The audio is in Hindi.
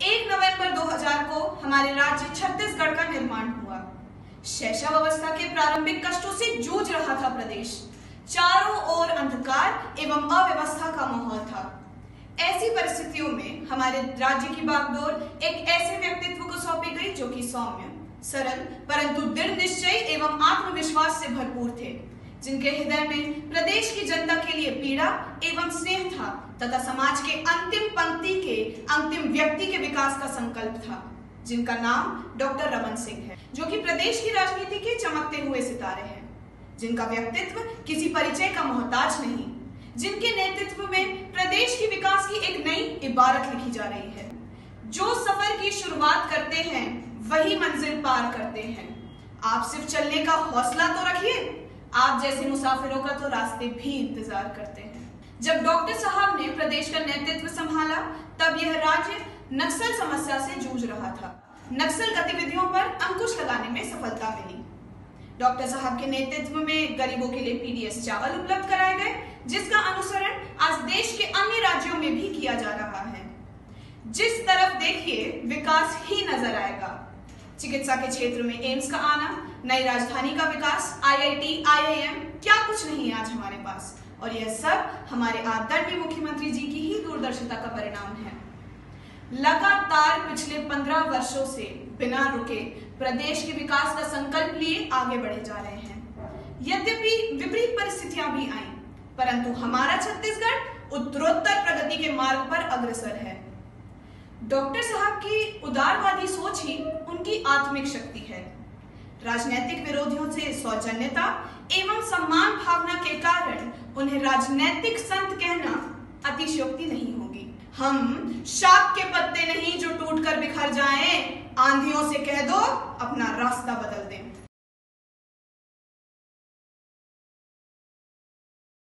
1 नवंबर 2000 को हमारे राज्य छत्तीसगढ़ का निर्माण हुआ। शैशवावस्था के प्रारंभिक कष्टों से जूझ रहा था प्रदेश। चारों ओर अंधकार एवं अव्यवस्था का माहौल था। ऐसी परिस्थितियों में हमारे राज्य की बागडोर एक ऐसे व्यक्तित्व को सौंपी गई जो कि सौम्य, सरल परंतु दृढ़ निश्चय एवं आत्मविश्वास से भरपूर थे, जिनके हृदय में प्रदेश की जनता के लिए पीड़ा एवं स्नेह था तथा समाज के अंतिम पंक्ति के अंतिम व्यक्ति के विकास का संकल्प था, जिनका नाम डॉक्टर रमन सिंह है, जो कि प्रदेश की राजनीति के चमकते हुए सितारे हैं, जिनका व्यक्तित्व किसी परिचय का मोहताज नहीं, जिनके नेतृत्व में प्रदेश की विकास की एक नई इबारत लिखी जा रही है। जो सफर की शुरुआत करते हैं वही मंजिल पार करते हैं। आप सिर्फ चलने का हौसला तो रखिए, आप जैसे मुसाफिरों का तो रास्ते भी इंतजार करते हैं। जब डॉक्टर साहब ने प्रदेश का नेतृत्व संभाला तब यह राज्य नक्सल समस्या से जूझ रहा था। नक्सल गतिविधियों पर अंकुश लगाने में सफलता मिली। डॉक्टर साहब के नेतृत्व में गरीबों के लिए पीडीएस चावल उपलब्ध कराए गए, जिसका अनुसरण आज देश के अन्य राज्यों में भी किया जा रहा है। जिस तरफ देखिए विकास ही नजर आएगा। चिकित्सा के क्षेत्र में एम्स का आना, नई राजधानी का विकास, आईआईटी, आईआईएम, क्या कुछ नहीं आज हमारे पास, और यह सब हमारे आदरणीय मुख्यमंत्री जी की ही दूरदर्शिता का परिणाम है। लगातार पिछले 15 वर्षों से बिना रुके प्रदेश के विकास का संकल्प लिए आगे बढ़े जा रहे हैं। यद्यपि विपरीत परिस्थितियां भी आईं, परंतु हमारा छत्तीसगढ़ उत्तरोत्तर प्रगति के मार्ग पर अग्रसर है। डॉक्टर साहब की उदारवादी सोच ही उनकी आत्मिक शक्ति है। राजनीतिक विरोधियों से सौजन्यता एवं सम्मान भावना के कारण उन्हें राजनीतिक संत कहना अतिशयोक्ति नहीं होगी। हम शाप के पत्ते नहीं जो टूटकर बिखर जाएं, आंधियों से कह दो अपना रास्ता बदल दें।